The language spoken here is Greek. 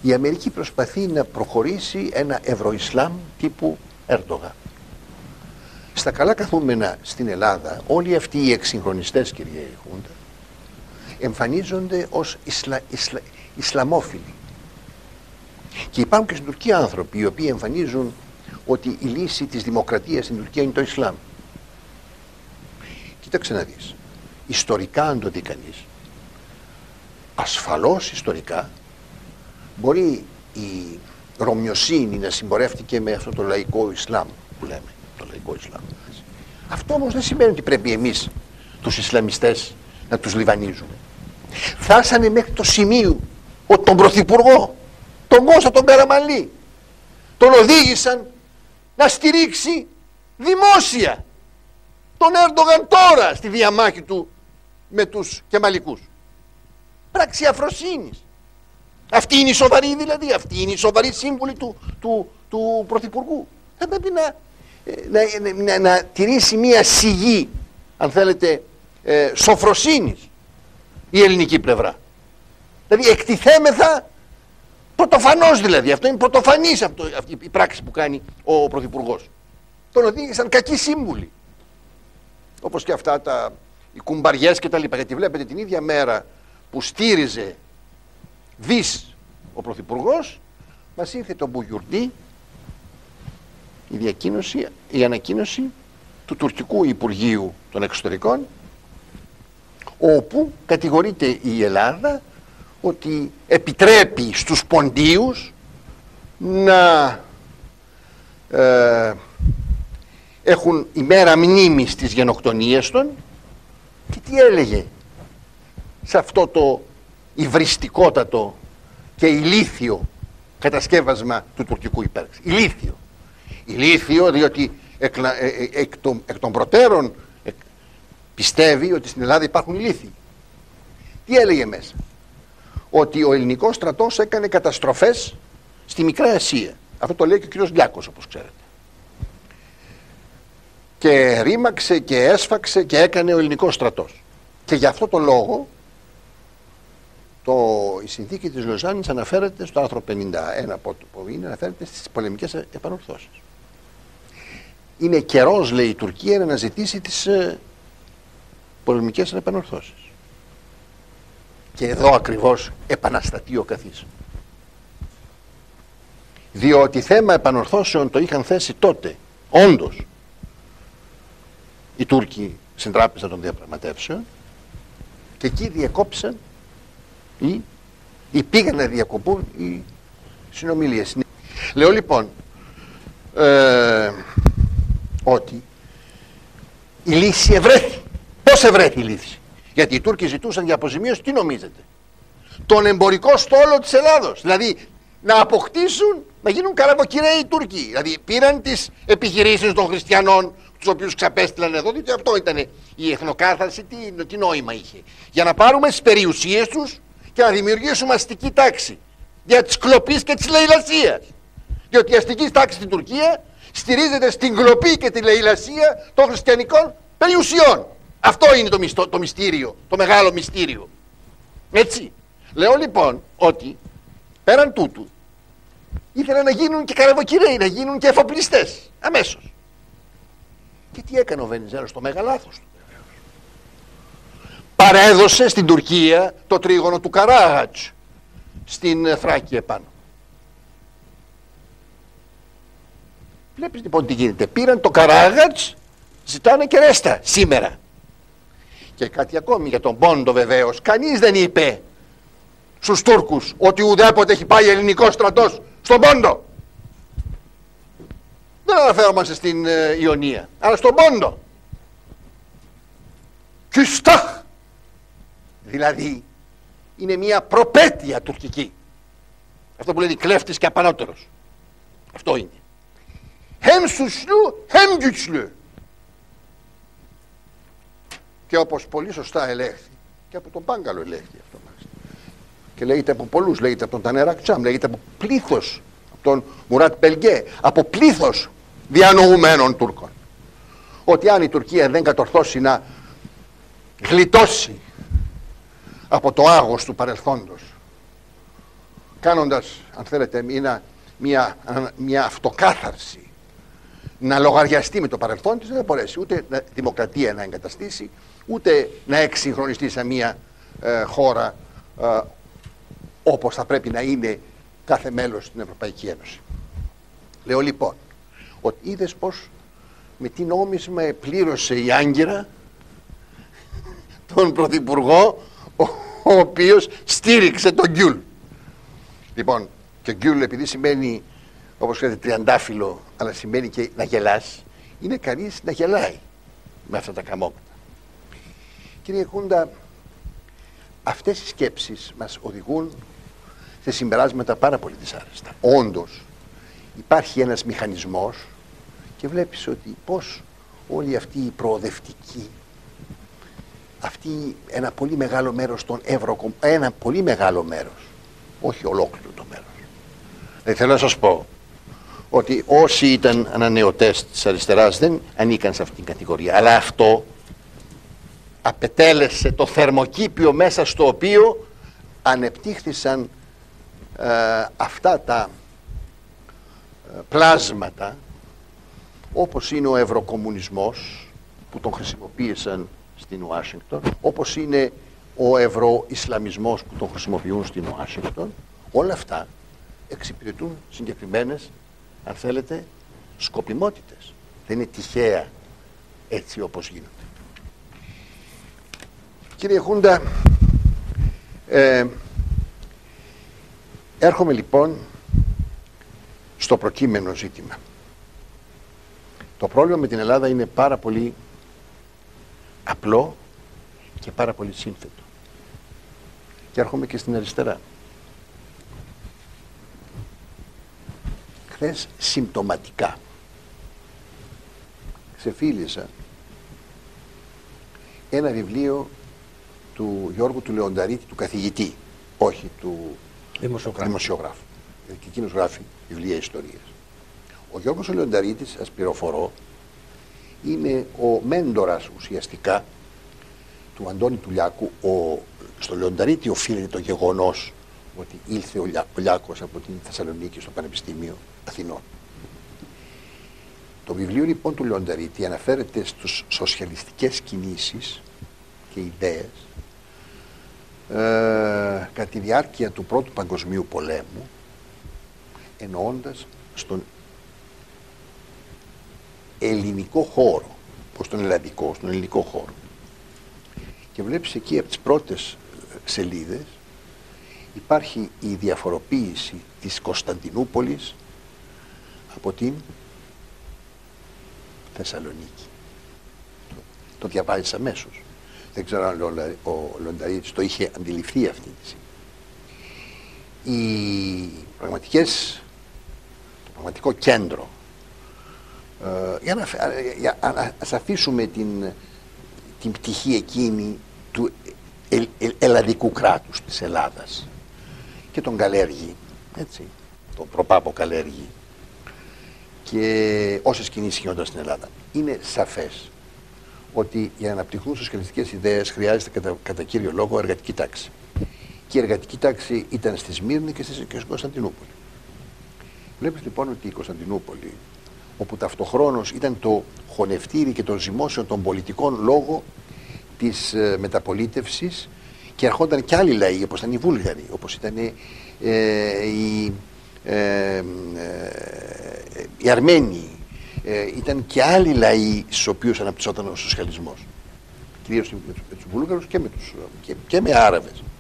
Η Αμερική προσπαθεί να προχωρήσει ένα Ευρωισλάμ τύπου Ερντογάν. Στα καλά καθούμενα στην Ελλάδα, όλοι αυτοί οι εξυγχρονιστές, κύριε Χούντα, εμφανίζονται ως Ισλαμόφιλοι. Και υπάρχουν και στην Τουρκία άνθρωποι οι οποίοι εμφανίζουν ότι η λύση της δημοκρατίας στην Τουρκία είναι το Ισλάμ. Κοίταξε να δεις. Ιστορικά, αν το δει κανείς, ασφαλώς ιστορικά, μπορεί η Ρωμιοσύνη να συμπορεύτηκε με αυτό το λαϊκό Ισλάμ που λέμε, το λαϊκό Ισλάμ. Αυτό όμως δεν σημαίνει ότι πρέπει εμείς τους Ισλαμιστές να τους λιβανίζουμε. Φτάσανε μέχρι το σημείο ότι τον Πρωθυπουργό, τον Κώστα τον Καραμανλή, τον οδήγησαν να στηρίξει δημόσια τον Έρντογαν τώρα στη διαμάχη του με τους Κεμαλικούς. Πράξη αφροσύνης. Αυτή είναι η σοβαρή δηλαδή, αυτή είναι η σοβαρή σύμβουλη του Πρωθυπουργού. Θα πρέπει να τηρήσει μια σιγή, αν θέλετε, σοφροσύνης η ελληνική πλευρά. Δηλαδή εκτιθέμεθα πρωτοφανώς δηλαδή, αυτό είναι πρωτοφανής αυτή η πράξη που κάνει ο Πρωθυπουργός. Τον οδήγησαν κακοί σύμβουλοι. Όπως και αυτά οι κουμπαριές και τα λοιπά. Γιατί βλέπετε την ίδια μέρα που στήριζε δις ο Πρωθυπουργός, μας ήρθε το Μπουγιουρντή η ανακοίνωση του τουρκικού Υπουργείου των Εξωτερικών, όπου κατηγορείται η Ελλάδα ότι επιτρέπει στους ποντίους να έχουν ημέρα μνήμης στις γενοκτονίες των. Και τι έλεγε σε αυτό το υβριστικότατο και ηλίθιο κατασκεύασμα του τουρκικού υπέρξης? Ηλίθιο διότι εκ των προτέρων πιστεύει ότι στην Ελλάδα υπάρχουν ηλίθιοι. Τι έλεγε μέσα? Ότι ο ελληνικός στρατός έκανε καταστροφές στη Μικρά Ασία. Αυτό το λέει και ο κύριος Λιάκος, όπως ξέρετε. Και ρήμαξε και έσφαξε και έκανε ο ελληνικός στρατός. Και γι' αυτό το λόγο η συνθήκη της Λοζάνης αναφέρεται στο άρθρο 51 που είναι, αναφέρεται στις πολεμικές επανορθώσεις. Είναι καιρός, λέει η Τουρκία, να αναζητήσει τις πολεμικές επανορθώσεις. Και εδώ ακριβώς επαναστατεί ο καθής. Διότι θέμα επανορθώσεων το είχαν θέσει τότε, όντως, οι Τούρκοι στην Τράπεζα των Διαπραγματεύσεων, και εκεί διεκόψαν ή πήγαν να διακοπούν οι συνομιλίες. Λέω λοιπόν ότι η λύση ευρέθη. Πώς ευρέθη η λύση? Γιατί οι Τούρκοι ζητούσαν για αποζημίωση, τι νομίζετε? Τον εμπορικό στόλο της Ελλάδος. Δηλαδή να αποκτήσουν, να γίνουν καραβοκυρέοι οι Τούρκοι. Δηλαδή πήραν τις επιχειρήσεις των χριστιανών, τους οποίους ξαπέστειλαν εδώ, διότι αυτό ήταν η εθνοκάθαρση, τι νόημα είχε? Για να πάρουμε τις περιουσίες τους και να δημιουργήσουμε αστική τάξη για της κλοπής και της λαιλασίας. Διότι η αστική τάξη στην Τουρκία στηρίζεται στην κλοπή και τη λαιλασία των χριστιανικών περιουσιών. Αυτό είναι το μυστήριο, το μεγάλο μυστήριο. Έτσι. Λέω λοιπόν ότι πέραν τούτου ήθελαν να γίνουν και καραβοκυρέοι, να γίνουν και εφοπλιστές αμέσως. Και τι έκανε ο Βενιζέλος? Το μεγάλο λάθος του. Παρέδωσε στην Τουρκία το τρίγωνο του Καράγατς στην Θράκη επάνω. Βλέπεις λοιπόν τι γίνεται. Πήραν το Καράγατς, ζητάνε και ρέστα σήμερα. Και κάτι ακόμη για τον Πόντο βεβαίως. Κανείς δεν είπε στους Τούρκους ότι ουδέποτε έχει πάει ελληνικός στρατός στον Πόντο. Δεν αναφέρομαστε στην Ιωνία, αλλά στον Πόντο. Küstah. Δηλαδή είναι μια προπέτεια τουρκική. Αυτό που λένε κλέφτης και απανότερος. Αυτό είναι. Hem suçlu hem güçlü. Και όπως πολύ σωστά ελέγχθη, και από τον Πάγκαλο ελέγχθη αυτό μάλιστα, και λέγεται από πολλούς, λέγεται από τον Τανεράκ Τσάμ, λέγεται από πλήθος, από τον Μουράτ Μπελγκέ, από πλήθος διανοουμένων Τούρκων, ότι αν η Τουρκία δεν κατορθώσει να γλιτώσει από το άγος του παρελθόντος, κάνοντας, αν θέλετε, μια αυτοκάθαρση, να λογαριαστεί με το παρελθόν της, δεν θα μπορέσει ούτε δημοκρατία να εγκαταστήσει, ούτε να εξυγχρονιστεί σε μια χώρα όπως θα πρέπει να είναι κάθε μέλος στην Ευρωπαϊκή Ένωση. Λέω λοιπόν ότι είδες πως με τι νόμισμα πλήρωσε η Άγκυρα τον Πρωθυπουργό, ο οποίος στήριξε τον Γκιουλ. Λοιπόν, και ο Γκιουλ, επειδή σημαίνει, όπως ξέρετε, τριαντάφυλλο, αλλά σημαίνει και να γελάς, είναι κανείς να γελάει με αυτά τα καμώματα. Κύριε Κούντα, αυτές οι σκέψεις μας οδηγούν σε συμπεράσματα πάρα πολύ δυσάρεστα. Όντως υπάρχει ένας μηχανισμός και βλέπεις ότι πως όλοι αυτοί οι προοδευτικοί, αυτοί ένα πολύ μεγάλο μέρος των ένα πολύ μεγάλο μέρος, όχι ολόκληρο το μέρος. Δηλαδή θέλω να σας πω ότι όσοι ήταν ανανεωτές της αριστεράς δεν ανήκαν σε αυτήν την κατηγορία, αλλά αυτό απετέλεσε το θερμοκήπιο μέσα στο οποίο ανεπτύχθησαν αυτά τα πλάσματα, όπως είναι ο ευρωκομμουνισμός που τον χρησιμοποίησαν στην Ουάσιγκτον, όπως είναι ο ευρωισλαμισμός που τον χρησιμοποιούν στην Ουάσιγκτον. Όλα αυτά εξυπηρετούν συγκεκριμένες, αν θέλετε, σκοπιμότητες. Δεν είναι τυχαία έτσι όπως γίνονται. Κύριε Χούντα, έρχομαι λοιπόν στο προκείμενο ζήτημα. Το πρόβλημα με την Ελλάδα είναι πάρα πολύ απλό και πάρα πολύ σύνθετο. Και έρχομαι και στην αριστερά. Χθες συμπτωματικά ξεφίλησα ένα βιβλίο του Γιώργου του Λεονταρίτη, του καθηγητή, όχι του δημοσιογράφου. Γιατί και εκείνος γράφει βιβλία ιστορίας. Ο Γιώργος ο Λεονταρίτης, σας πληροφορώ, είναι ο μέντορας ουσιαστικά του Αντώνη του Λιάκου. Στο Λεονταρίτη οφείλεται το γεγονός ότι ήλθε ο Λιάκος από την Θεσσαλονίκη στο Πανεπιστήμιο Αθηνών. Το βιβλίο λοιπόν του Λεονταρίτη αναφέρεται στους σοσιαλιστικές κινήσεις και ιδέες κατά τη διάρκεια του Πρώτου Παγκοσμίου Πολέμου, εννοώντας στον ελληνικό χώρο, προς τον ελλαδικό, στον ελληνικό χώρο. Και βλέπεις εκεί από τις πρώτες σελίδες υπάρχει η διαφοροποίηση της Κωνσταντινούπολης από την Θεσσαλονίκη. Το διαβάζεις αμέσως. Δεν ξέρω αν ο Λεονταρίτης το είχε αντιληφθεί αυτή τη στιγμή. Το πραγματικό κέντρο, ας αφήσουμε την πτυχή εκείνη του ελλαδικού κράτους της Ελλάδας και τον Καλέργη, έτσι, τον προπάπο Καλέργη και όσες κινήσεις γίνονταν στην Ελλάδα. Είναι σαφές ότι για να αναπτυχθούν σοσιαλιστικές ιδέες χρειάζεται κατά κύριο λόγο εργατική τάξη. Και η εργατική τάξη ήταν στη Σμύρνη και στην Κωνσταντινούπολη. Βλέπεις λοιπόν ότι η Κωνσταντινούπολη, όπου ταυτοχρόνως ήταν το χωνευτήρι και το ζυμώσιο των πολιτικών λόγω της μεταπολίτευσης, και ερχόνταν και άλλοι λαοί, όπως ήταν οι Βούλγαροι, όπως ήταν οι Αρμένοι, ήταν και άλλοι λαοί στους οποίους αναπτυσσόταν ο σοσιαλισμός, κυρίως με τους Βούλγαρους και με Άραβες.